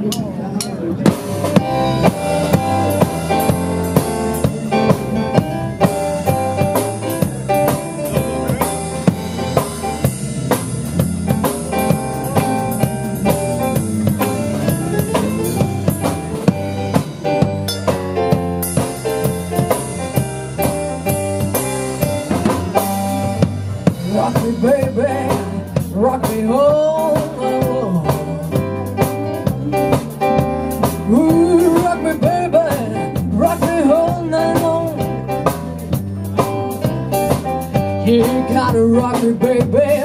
Rock me, baby, rock me home. Ooh, rock me, baby, rock me all night long. You gotta rock me, baby.